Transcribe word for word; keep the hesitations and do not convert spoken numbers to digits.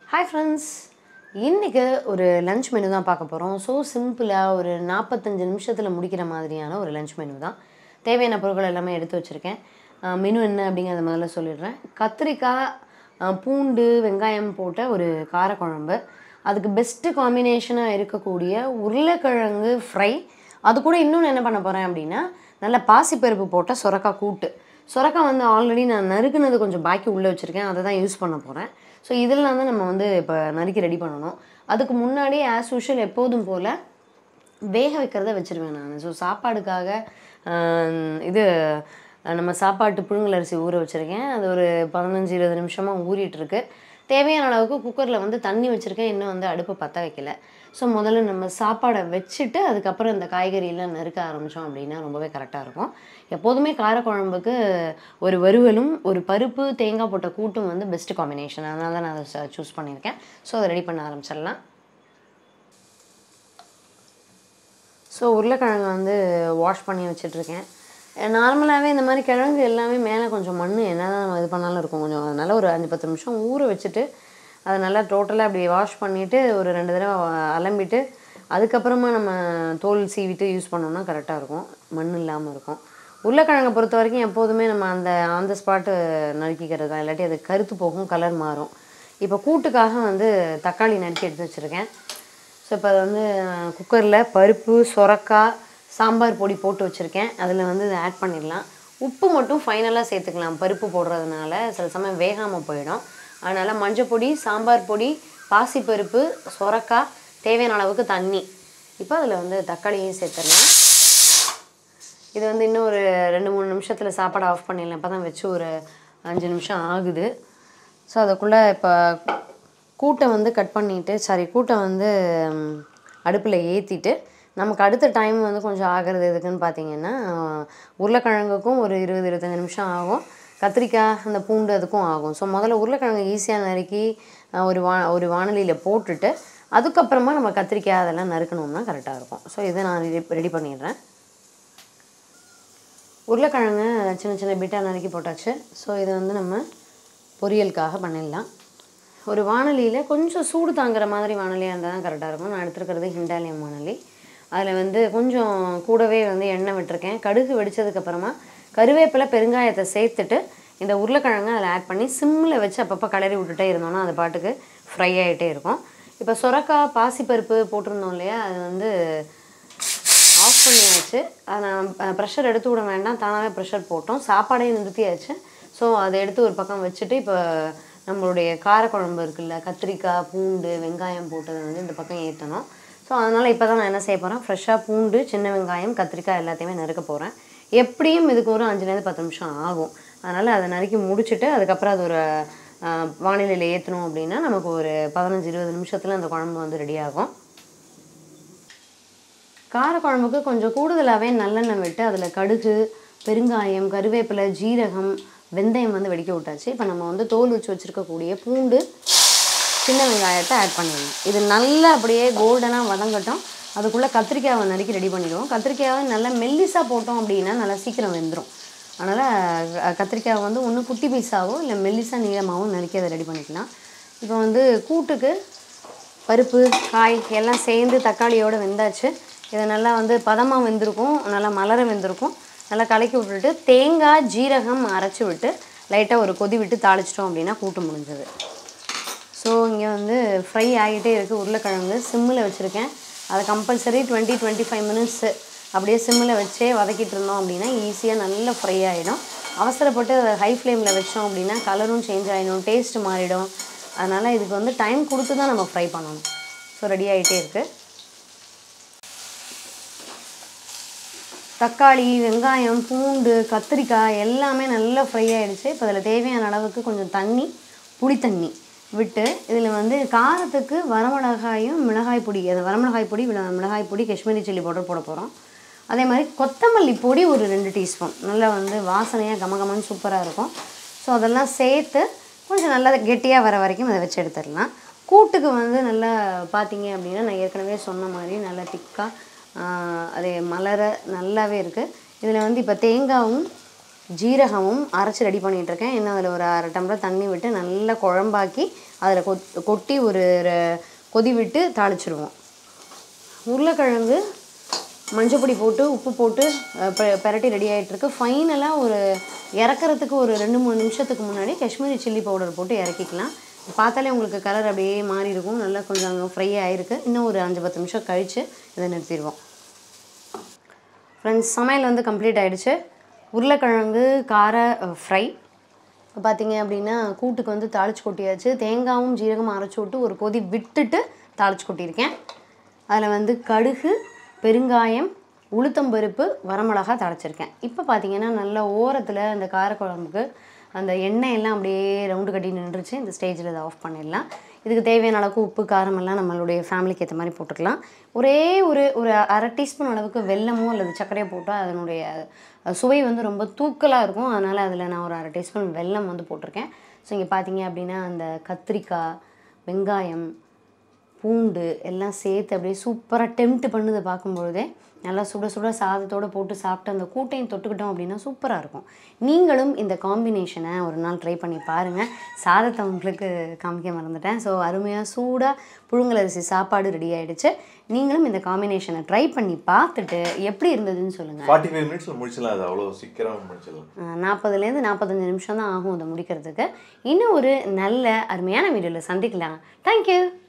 Hi friends, இன்னைக்கு ஒரு lunch menu தான் பார்க்க போறோம். சோ சிம்பிளா ஒரு நாற்பத்தி ஐந்து நிமிஷத்துல முடிக்கிற மாதிரியான ஒரு லஞ்ச் மெனு தான். தேவையான பொருட்கள் எல்லாமே எடுத்து வச்சிருக்கேன். மெனு என்ன அப்படிங்கறத முதல்ல சொல்லிடுறேன். கத்திரிக்காய், பூண்டு, வெங்காயம் போட்ட ஒரு கார குழம்பு. அதுக்கு பெஸ்ட் காம்பினேஷனா இருக்கக்கூடிய உருளைக்கிழங்கு ஃப்ரை. அது கூட இன்னொன்னு என்ன பண்ண போறேன் அப்படினா நல்ல பாசிப்பருப்பு போட்ட சொரக்காய் கூட்டு. சொரக்காய் வந்து ஆல்ரெடி நான் நறுக்குனது கொஞ்சம் பாக்கி உள்ள வச்சிருக்கேன். அத தான் யூஸ் பண்ண போறேன். ஸோ இதெல்லாம் தான் நம்ம வந்து இப்போ நறுக்கி ரெடி பண்ணணும். அதுக்கு முன்னாடி ஆஸ் யூஷுவல் எப்போதும் போல் வேக வைக்கிறத வச்சுருவேன் நான். ஸோ சாப்பாடுக்காக இது நம்ம சாப்பாட்டு புழுங்கல் அரிசி ஊற வச்சுருக்கேன். அது ஒரு பதினஞ்சு இருபது நிமிஷமாக ஊறிட்டுருக்கு. தேவையான அளவுக்கு குக்கரில் வந்து தண்ணி வச்சுருக்கேன். இன்னும் வந்து அடுப்பை பற்ற வைக்கல. ஸோ முதல்ல நம்ம சாப்பாடை வச்சுட்டு அதுக்கப்புறம் இந்த காய்கறியெல்லாம் நறுக்க ஆரம்பித்தோம் அப்படின்னா ரொம்பவே கரெக்டாக இருக்கும். எப்போதுமே காரக்குழம்புக்கு ஒரு வறுவலும் ஒரு பருப்பு தேங்காய் போட்ட கூட்டும் வந்து பெஸ்ட் காம்பினேஷன். அதனால தான் நான் அதை சூஸ் பண்ணியிருக்கேன். ஸோ அதை ரெடி பண்ண ஆரம்பிச்சிடலாம். ஸோ உருளைக்கிழங்கு வந்து வாஷ் பண்ணி வச்சிட்ருக்கேன். நார்மலாகவே இந்த மாதிரி கிழங்கு எல்லாமே மேலே கொஞ்சம் மண் என்ன தான் நம்ம இது பண்ணாலும் இருக்கும். கொஞ்சம் அதனால் ஒரு அஞ்சு பத்து நிமிஷம் ஊற வச்சுட்டு அதை நல்லா டோட்டலாக அப்படி வாஷ் பண்ணிவிட்டு ஒரு ரெண்டு தடவை அலம்பிட்டு அதுக்கப்புறமா நம்ம தோல் சீவிட்டு யூஸ் பண்ணோம்னா கரெக்டாக இருக்கும். மண் இல்லாமல் இருக்கும். உருளைக்கிழங்கை பொறுத்த வரைக்கும் எப்போதுமே நம்ம அந்த ஆன் த ஸ்பாட்டு நறுக்கிக்கிறது தான். இல்லாட்டி அது கருத்து போகும், கலர் மாறும். இப்போ கூட்டுக்காக வந்து தக்காளி நறுக்கி எடுத்து வச்சுருக்கேன். ஸோ இப்போ அது வந்து குக்கரில் பருப்பு, சொரக்காய், சாம்பார் பொடி போட்டு வச்சுருக்கேன். அதில் வந்து இதை ஆட் பண்ணிடலாம். உப்பு மட்டும் ஃபைனலாக சேர்த்துக்கலாம். பருப்பு போடுறதுனால சில சமயம் வேகாமல் போயிடும். அதனால் மஞ்சள் பொடி, சாம்பார் பொடி, பாசிப்பருப்பு, சொரக்காய், தேவையான அளவுக்கு தண்ணி. இப்போ அதில் வந்து தக்காளியும் சேர்த்துடலாம். இது வந்து இன்னும் ஒரு ரெண்டு மூணு நிமிஷத்தில் சாப்பாடு ஆஃப் பண்ணிடலாம். இப்போ தான் வச்சு ஒரு அஞ்சு நிமிஷம் ஆகுது. ஸோ அதுக்குள்ளே இப்போ கூட்டை வந்து கட் பண்ணிவிட்டு சாரி கூட்டை வந்து அடுப்பில் ஏற்றிட்டு நமக்கு அடுத்த டைம் வந்து கொஞ்சம் ஆகிறது எதுக்குன்னு பார்த்தீங்கன்னா உருளைக்கிழங்குக்கும் ஒரு இருபது இருபத்தஞ்சி நிமிஷம் ஆகும். கத்திரிக்காய் அந்த பூண்டு அதுக்கும் ஆகும். ஸோ முதல்ல உருளைக்கிழங்கு ஈஸியாக நறுக்கி ஒரு வா ஒரு வானலியில் போட்டுட்டு அதுக்கப்புறமா நம்ம கத்திரிக்காய் அதெல்லாம் நறுக்கணும்னா கரெக்டாக இருக்கும். ஸோ இதை நான் ரெடி ரெடி பண்ணிடுறேன். உருளைக்கிழங்கு சின்ன சின்ன பிட்டாக நறுக்கி போட்டாச்சு. ஸோ இதை வந்து நம்ம பொரியலுக்காக பண்ணிடலாம். ஒரு வானலியில் கொஞ்சம் சூடு தாங்குற மாதிரி வானலியாக இருந்தால் தான் கரெக்டாக இருக்கும். நான் எடுத்துருக்கிறது ஹிண்டாலியம் வானலி. அதில் வந்து கொஞ்சம் கூடவே வந்து எண்ணெய் விட்டுருக்கேன். கடுகு வெடித்ததுக்கப்புறமா கருவேப்பிலை, பெருங்காயத்தை சேர்த்துட்டு இந்த உருளைக்கிழங்கு அதில் ஆட் பண்ணி சிம்மில் வச்சு அப்பப்போ கிளறி விட்டுட்டே இருந்தோம்னா அது பாட்டுக்கு ஃப்ரை ஆகிட்டே இருக்கும். இப்போ சொரக்காய், பாசிப்பருப்பு போட்டிருந்தோம் இல்லையா, அது வந்து ஆஃப் பண்ணியாச்சு. அதை நான் ப்ரெஷர் எடுத்து விட வேண்டாம், தானாகவே ப்ரெஷர் போட்டோம். சாப்பாடையும் நிறுத்தியாச்சு. ஸோ அதை எடுத்து ஒரு பக்கம் வச்சுட்டு இப்போ நம்மளுடைய காரக்குழம்பு இருக்குல்ல, கத்திரிக்காய், பூண்டு, வெங்காயம் போட்டது வந்து இந்த பக்கம் ஏற்றணும். ஸோ அதனால் இப்போ தான் நான் என்ன செய்ய போகிறேன், ஃப்ரெஷ்ஷாக பூண்டு, சின்ன வெங்காயம், கத்திரிக்காய் எல்லாத்தையுமே நறுக்க போகிறேன். எப்படியும் இதுக்கு ஒரு அஞ்சுலேருந்து பத்து நிமிஷம் ஆகும். அதனால் அதை நறுக்கி முடிச்சுட்டு அதுக்கப்புறம் அது ஒரு வானிலையில் ஏற்றணும் அப்படின்னா நமக்கு ஒரு பதினஞ்சு இருபது நிமிஷத்தில் அந்த குழம்பு வந்து ரெடி ஆகும். காரக்குழம்புக்கு கொஞ்சம் கூடுதலாகவே நல்லெண்ணெய் விட்டு அதில் கடுகு, பெருங்காயம், கருவேப்பிலை, ஜீரகம், வெந்தயம் வந்து வெடிக்க விட்டாச்சு. இப்போ நம்ம வந்து தோல் வச்சு வச்சுருக்கக்கூடிய பூண்டு, சின்ன வெங்காயத்தை ஆட் பண்ணிடணும். இது நல்லா அப்படியே கோல்டனாக வதங்கட்டும். அதுக்குள்ளே கத்திரிக்காயை நறுக்கி ரெடி பண்ணிடுவோம். கத்திரிக்காயை நல்லா மெல்லிஸாக போட்டோம் அப்படின்னா நல்லா சீக்கிரம் வெந்துடும். அதனால் கத்திரிக்காயை வந்து ஒன்று குட்டி பீஸாவோ இல்லை மெல்லிஸாக நீளமாகவும் நறுக்கி அதை ரெடி பண்ணிக்கலாம். இப்போ வந்து கூட்டுக்கு பருப்பு, காய் எல்லாம் சேர்ந்து தக்காளியோடு வெந்தாச்சு. இதை நல்லா வந்து பதமாக வெந்திருக்கும், நல்லா மலர வெந்திருக்கும். நல்லா கலக்கி விட்டுட்டு தேங்காய், ஜீரகம் அரைச்சி விட்டு லைட்டாக ஒரு கொதி விட்டு தாளிச்சிட்டோம் அப்படின்னா கூட்டு முடிஞ்சது. ஸோ இங்கே வந்து ஃப்ரை ஆகிட்டே இருக்குது உருளைக்கிழங்கு. சிம்மில் வச்சுருக்கேன். அதை compulsory twenty twenty five minutes அப்படியே சிம்மில் வச்சே வதக்கிட்டு இருந்தோம் அப்படின்னா ஈஸியாக நல்லா ஃப்ரை ஆகிடும். அவசரப்பட்டு அதை ஹை ஃப்ளேமில் வச்சோம் அப்படின்னா கலரும் சேஞ்ச் ஆகிடும், டேஸ்ட்டு மாறிடும். அதனால் இதுக்கு வந்து டைம் கொடுத்து தான் நம்ம ஃப்ரை பண்ணணும். ஸோ ரெடி ஆகிட்டே இருக்குது. தக்காளி, வெங்காயம், பூண்டு, கத்திரிக்காய் எல்லாமே நல்லா ஃப்ரை ஆகிடுச்சு. இப்போ அதில் தேவையான அளவுக்கு கொஞ்சம் தண்ணி, புளித்தண்ணி விட்டு இதில் வந்து காரத்துக்கு வரமிளகாயும் மிளகாய் பொடி, அது வரமிளகாய் பொடி, மிளகாய் பொடி, காஷ்மீரி சில்லி பவுடர் போட போகிறோம். அதே மாதிரி கொத்தமல்லி பொடி ஒரு ரெண்டு டீஸ்பூன், நல்லா வந்து வாசனையாக கமகமன்னு சூப்பராக இருக்கும். ஸோ அதெல்லாம் சேர்த்து கொஞ்சம் நல்லா கெட்டியாக வர வரைக்கும் அதை வச்சு எடுத்துடலாம். கூட்டுக்கு வந்து நல்லா பார்த்தீங்க அப்படின்னா நான் ஏற்கனவே சொன்ன மாதிரி நல்லா திக்காக அதே மலர நல்லாவே இருக்குது. இதில் வந்து இப்போ தேங்காயும் ஜீரகமும் அரைச்சி ரெடி பண்ணிகிட்ருக்கேன். இன்னும் அதில் ஒரு அரை டம்ளர் தண்ணி விட்டு நல்லா குழம்பாக்கி அதில் கொ கொட்டி ஒரு கொதி விட்டு தாளிச்சிடுவோம். உருளைக்கிழங்கு மஞ்சப்பொடி போட்டு உப்பு போட்டு பெரட்டி ரெடி ஆகிட்டுருக்கு. ஃபைனலாக ஒரு இறக்குறதுக்கு ஒரு ரெண்டு மூணு நிமிஷத்துக்கு முன்னாடி காஷ்மீரி சில்லி பவுடர் போட்டு இறக்கிக்கலாம். பார்த்தாலே உங்களுக்கு கலர் அப்படியே மாறி இருக்கும். நல்லா கொஞ்சம் ஃப்ரை ஆகிருக்கு. இன்னும் ஒரு அஞ்சு பத்து நிமிஷம் கழித்து இதை நிறுத்திடுவோம். ஃப்ரெண்ட்ஸ், சமையல் வந்து கம்ப்ளீட் ஆகிடுச்சு. உருளைக்கிழங்கு கார ஃப்ரை பார்த்திங்க அப்படின்னா கூட்டுக்கு வந்து தாளிச்சு கொட்டியாச்சு. தேங்காயும் ஜீரகமும் அரைச்சி விட்டு ஒரு கொதி விட்டுட்டு தாளிச்சு கொட்டியிருக்கேன். அதில் வந்து கடுகு, பெருங்காயம், உளுத்தம்பருப்பு, வரமிளகா தாளிச்சிருக்கேன். இப்போ பார்த்திங்கன்னா நல்ல ஓரத்தில் அந்த காரக்குழம்புக்கு அந்த எண்ணெய் எல்லாம் அப்படியே ரவுண்டு கட்டி நின்றுச்சு. இந்த ஸ்டேஜில் இதை ஆஃப் பண்ணிடலாம். இதுக்கு தேவையான அளவுக்கு உப்பு காரமெல்லாம் நம்மளுடைய ஃபேமிலிக்கு ஏற்ற மாதிரி போட்டுக்கலாம். ஒரே ஒரு ஒரு அரை டீஸ்பூன் அளவுக்கு வெல்லமோ அல்லது சர்க்கரையோ போட்டால் அதனுடைய சுவை வந்து ரொம்ப தூக்கலாக இருக்கும். அதனால் அதில் நான் ஒரு அரை டீஸ்பூன் வெல்லம் வந்து போட்டிருக்கேன். ஸோ இங்கே பார்த்தீங்க அப்படின்னா அந்த கத்திரிக்காய், வெங்காயம், பூண்டு எல்லாம் சேர்த்து அப்படியே சூப்பராக டெம்ப்ட் பண்ணுது பார்க்கும்பொழுதே. நல்லா சுட சுட சாதத்தோடு போட்டு சாப்பிட்டு அந்த கூட்டையும் தொட்டுக்கிட்டோம் அப்படின்னா சூப்பராக இருக்கும். நீங்களும் இந்த காம்பினேஷனை ஒரு நாள் ட்ரை பண்ணி பாருங்கள். சாதத்தை உங்களுக்கு காமிக்க மறந்துட்டேன். ஸோ அருமையாக சூடாக புழுங்கலரிசி சாப்பாடு ரெடி ஆகிடுச்சு. நீங்களும் இந்த காம்பினேஷனை ட்ரை பண்ணி பார்த்துட்டு எப்படி இருந்ததுன்னு சொல்லுங்கள். ஃபார்ட்டி ஃபைவ் மினிட்ஸில் முடிச்சிடலாம். அது அவ்வளோ சீக்கிரம் முடிச்சிடலாம். நாற்பதுலேருந்து நாற்பத்தஞ்சு நிமிஷம் தான் ஆகும் அதை முடிக்கிறதுக்கு. இன்னும் ஒரு நல்ல அருமையான வீடியோவில் சந்திக்கலாம். தேங்க்யூ.